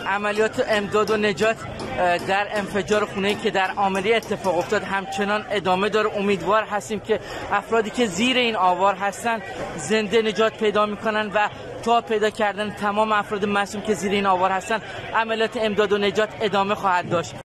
عملیات امداد و نجات در انفجار خونه‌ای که در آمری اتفاق افتاد همچنان ادامه داره. امیدوار هستیم که افرادی که زیر این آوار هستن زنده نجات پیدا میکنن و تا پیدا کردن تمام افراد معصوم که زیر این آوار هستن عملیات امداد و نجات ادامه خواهد داشت.